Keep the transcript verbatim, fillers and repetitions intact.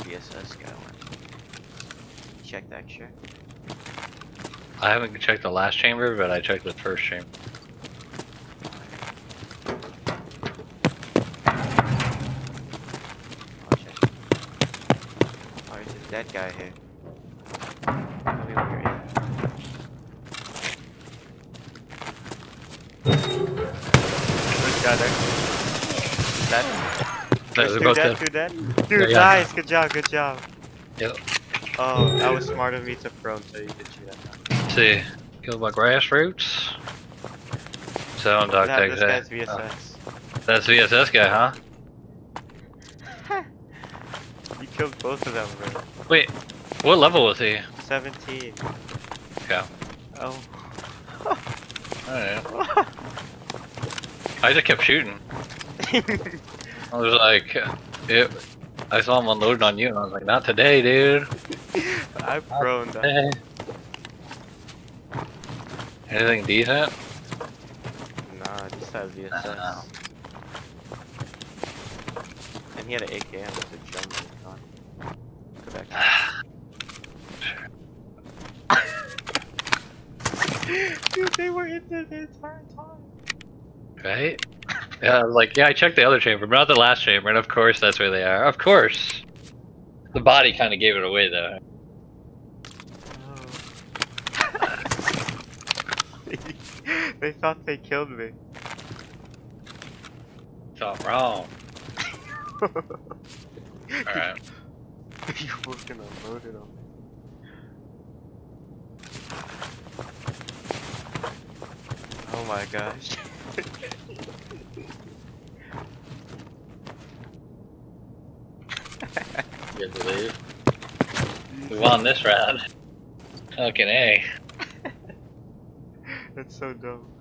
V S S guy went. Check that shit. I haven't checked the last chamber, but I checked the first chamber. I'll check. Oh, there's a dead guy here. Tell me when you're in. There's a guy there. Dead. There's Two both dead, dead. two dead. Dude, Yeah. nice, good job, good job. Yep. Oh, that was smart of me to prone so you could shoot that time. Let's see. Killed by grassroots. So on dog Nah, tag this today. guy's V S S. Oh. That's V S S guy, huh? You killed both of them, bro. Wait, what level was he? seventeen. Okay. Oh. Alright. I just kept shooting. I was like, it, I saw him unloading on you, and I was like, not today, dude. I prone that. Hey. Anything decent? Nah, just have V S S. Uh, And he had an A K M with a jumbo gun. Go back. Dude, they were in there the entire time. Right? Yeah, I was like, yeah, I checked the other chamber, but not the last chamber, and of course that's where they are. Of course. The body kind of gave it away, though. Oh. They thought they killed me. It's all wrong. Alright. You fucking unloaded on me. Oh my gosh. Good to leave. We won this round. Fucking A. That's so dumb.